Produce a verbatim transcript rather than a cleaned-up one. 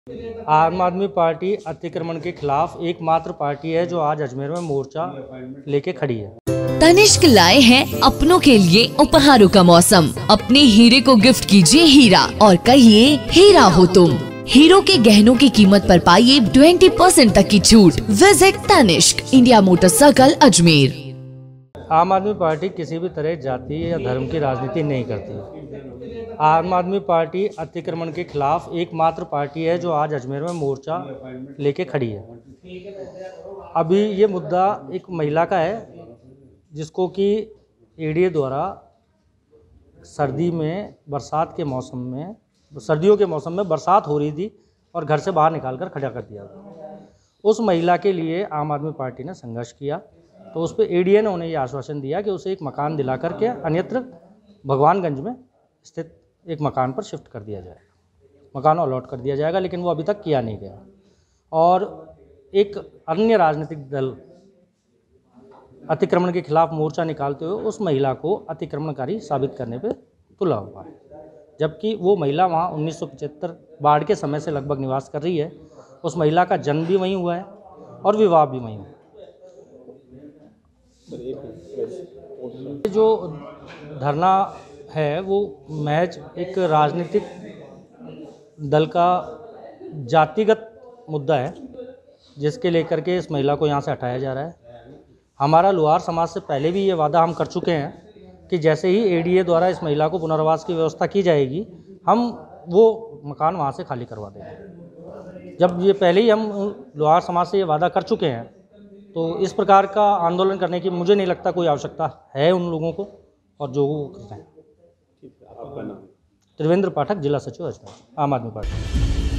आम आदमी पार्टी अतिक्रमण के खिलाफ एकमात्र पार्टी है जो आज अजमेर में मोर्चा लेके खड़ी है। तनिष्क लाए हैं अपनों के लिए उपहारों का मौसम। अपने हीरे को गिफ्ट कीजिए हीरा और कहिए हीरा हो तुम। हीरो के गहनों की कीमत पर पाइए बीस परसेंट तक की छूट। Visit Tanishq, India motor circle, Ajmer. Aam Aadmi party किसी भी तरह जाति या धर्म की राजनीति नहीं करती। आम आदमी पार्टी अतिक्रमण के खिलाफ एकमात्र पार्टी है जो आज अजमेर में मोर्चा लेके खड़ी है। अभी ये मुद्दा एक महिला का है जिसको कि एडीए द्वारा सर्दी में बरसात के मौसम में सर्दियों के मौसम में बरसात हो रही थी और घर से बाहर निकाल कर खड़ा कर दिया था। उस महिला के लिए आम आदमी पार्टी ने संघर्ष किया तो उस पर एडीए ने उन्हें ये आश्वासन दिया कि उसे एक मकान दिला करके अन्यत्र भगवानगंज में स्थित एक मकान पर शिफ्ट कर दिया जाएगा, मकान अलॉट कर दिया जाएगा, लेकिन वो अभी तक किया नहीं गया। और एक अन्य राजनीतिक दल अतिक्रमण के खिलाफ मोर्चा निकालते हुए उस महिला को अतिक्रमणकारी साबित करने पे तुला हुआ है, जबकि वो महिला वहाँ उन्नीस सौ पचहत्तर बाढ़ के समय से लगभग निवास कर रही है। उस महिला का जन्म भी वहीं हुआ है और विवाह भी वहीं हुआ है। जो धरना है वो महज एक राजनीतिक दल का जातिगत मुद्दा है जिसके लेकर के इस महिला को यहाँ से हटाया जा रहा है। हमारा लोहार समाज से पहले भी ये वादा हम कर चुके हैं कि जैसे ही एडीए द्वारा इस महिला को पुनर्वास की व्यवस्था की जाएगी हम वो मकान वहाँ से खाली करवा देंगे। जब ये पहले ही हम लोहार समाज से ये वादा कर चुके हैं तो इस प्रकार का आंदोलन करने की मुझे नहीं लगता कोई आवश्यकता है उन लोगों को, और जो वो कर रहे हैं। त्रिवेंद्र पाठक, जिला सचिव अजमेर, आम आदमी पार्टी।